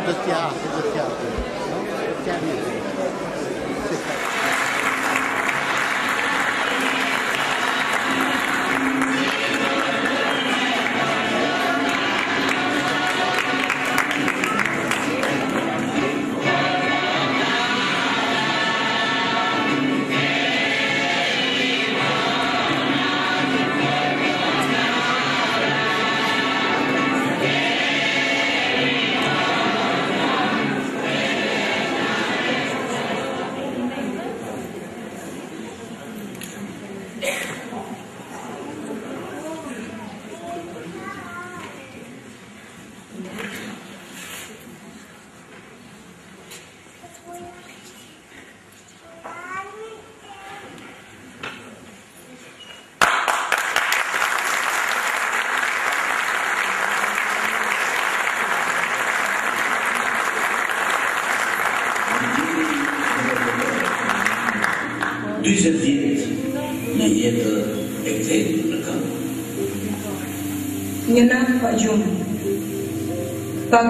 Një natë pa gjumë, pak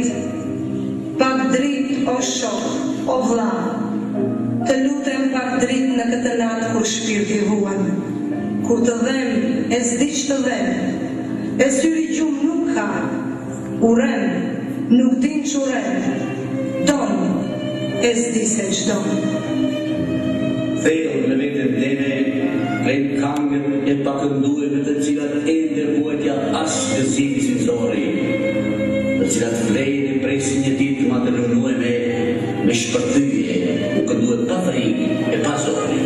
dritë o shok, o vlla, të lutem pak dritë në këtë natë kur shpirti huan, kur të dhem e s'di që të dhem, e syri gjumë nuk ka, urem, nuk din që urem, don, e s'di se që don. Thellë me vetën dene, krejnë kangët e pakëndueme të cilat ende vuajtja asë të zimi si zori, të cilat vlejnë e presin një ditë ma të rënueme me shpërthyje, u kënduet pa frikë e pa zori.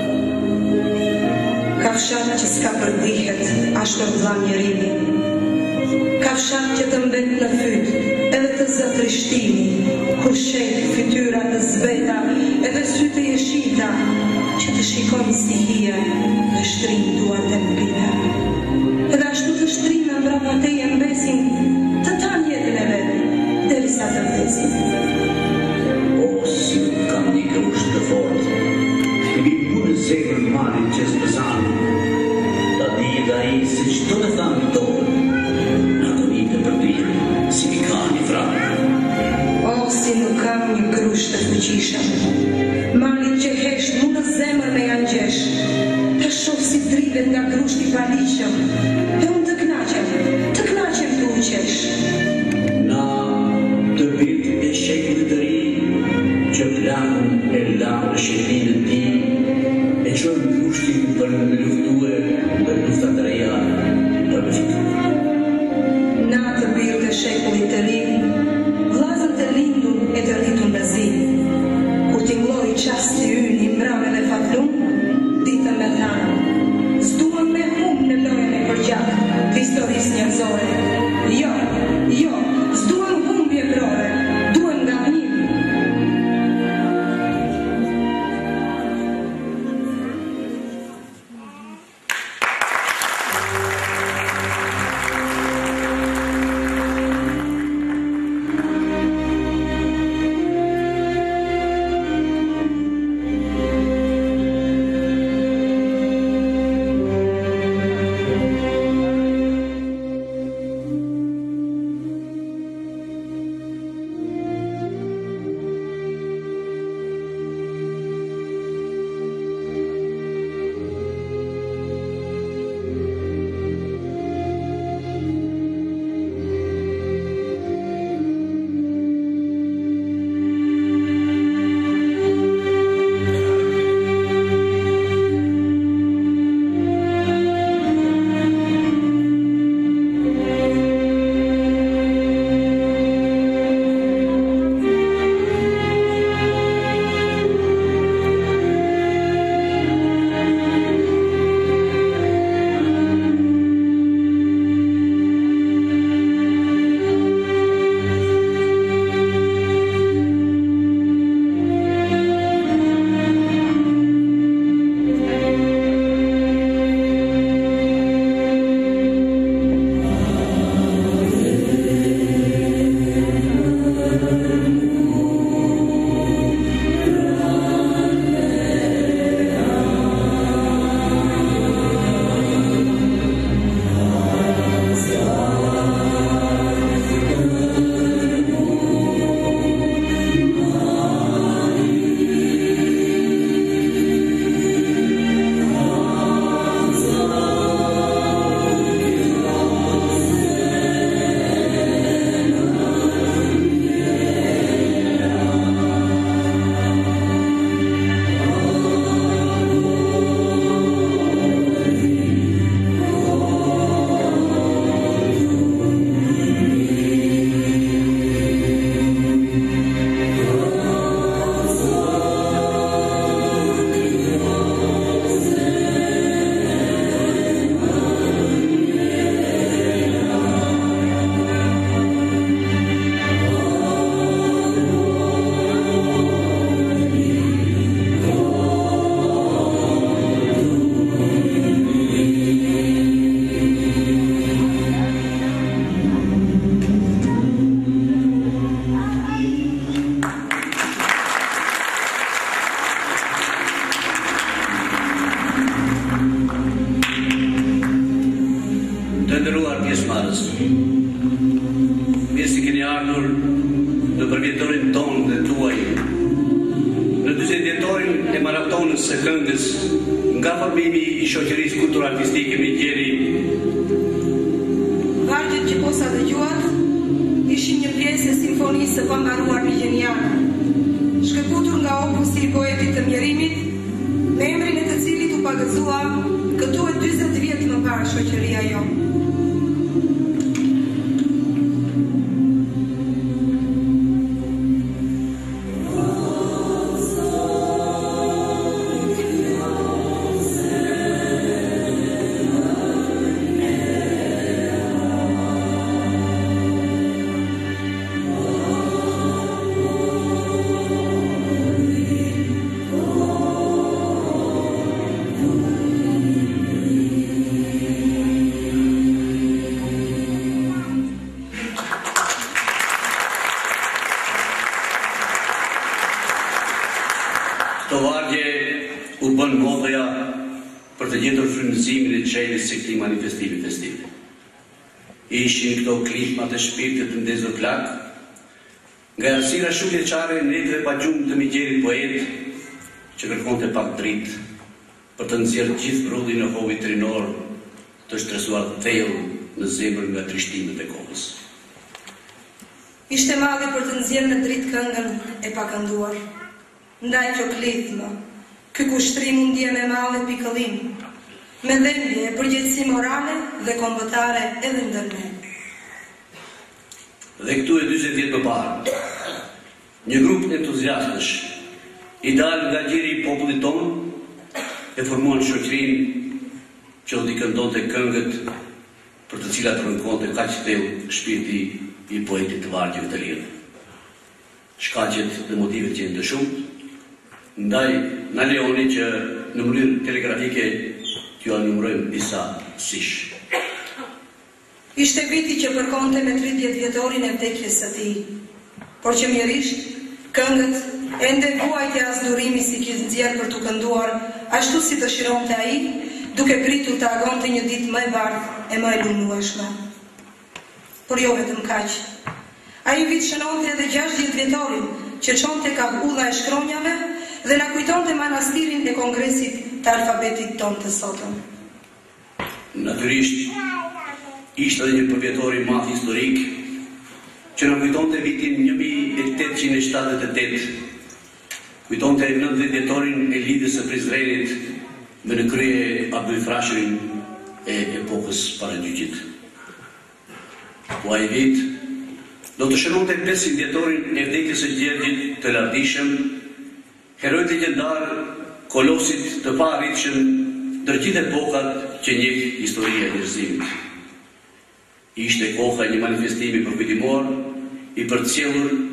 Kafshat që s'ka përdihet, ashtë të vla njeri, kafshat që të mbet në fyt, edhe të zëtrishtimi, kur shetë fytyra të zveta, edhe sytë e jeshita, që të shikojnë stihia dhe shtrinë duar dhe në pita. Edhe ashtu të shtrinë në mbrapa teje mbesin të tanë jetën e vetë, derisa të vdesin. O, si nuk kam një grusht të fort, mi punë zemër marit që s'pësanë, ta di dhe i se qëto me thamë tonë, në agonit e përbirë, si mi ka një franë. O, si nuk kam një grusht të fuqishëm, malit që hesht mu në zemër me janë gjesh, të shoh si drivet nga grushti paliqëm, e unë të knaqem të uqesh. Na të birt e shekullit të ri, që plakun e lakë shetinën ti, e qërë grushtin për në luftue, për luftat të reja, për me fitu. Na të birt e shekullit të ri, vlazën të lindun e të rritun në zi, kur t'inglori qasti ynë i mbrame dhe fatlun, ditën me thanë, s'duan me hum në lojën e përgjak, përvjetorin tonë dhe tuaj, në 40 vjetorin e maratonës së këngës, nga formimi i shoqërisë kultur-artistike me Gjeri. Vargjet që posa dëgjuat ishin një pjesë e simfonisë së pambaruar Vigjeniane, shkëputur nga opusi i poetit të Mjerimit, me emrin e të cilit u pagëzua këtu e 40 vjet më parë shoqëria jonë. Këto vargje u bën modhja për të gjetur frymëzimin e çelës së këtij manifestimi festiv. Ishin këto klipmat e shpirtit të ndezur plak, nga errësira shumë vjeçare e netëve pa gjumë të Migjerit poet, që kërkonte pak dritë për të nxjerrë gjithë brudhin e hovit trinor të shtresuar thellë në zemër nga trishtimet e kohës. Ishte madhi për të nxjerrë në dritë këngën e pakënduar. Ndaj kjo klithmë, ky kushtrim u ndje me madhe pikëllim, me dhembje e përgjegjësi morale dhe kombëtare edhe ndër ne. Dhe këtu e 40 vjet më parë, një grup entuziastësh i dalë nga gjiri i popullit tonë e formuan shoqërinë që do t'i këndonte këngët për të cilat rënkonte kaq thellë shpirti i poetit të vargjeve të lirë. Shkaqet dhe motivet që janë të shumtë, ndaj na leoni që në mënyrë telegrafike t'ju numërojmë disa sish. Ishte viti që përkonte me 30 vjetorin e vdekjes së tij, por që mjerisht këngët ende vuajtja as durimi si që nxjerr për t'u kënduar ashtu si të shironte ai, duke pritur të agonte një ditë më e bardhë e më e lumëshme. Por jo vetëm kaq. Ai vit shënonte edhe 60 vjetorin që çonte ka ulla e shkronjave dhe na kujtonte manastirin e kongresit të alfabetit tonë të sotëm. Natyrisht, ishte edhe një përvjetor i madh historik që na kujtonte vitin 1878, kujtonte 90 vjetorin e lidhjes së Prizrenit me në krye Abdul Frashërin e epokës paragjyqit. Po ai vit do të shënonte 50 vjetorin e vdekjes së Gjergjit të Lardishëm, herojt e legjendar, kolosit të paarritshëm ndër gjithë epokat që njeh historia e njerëzimit. Ishte koha e një manifestimi përkujtimor i përcjellur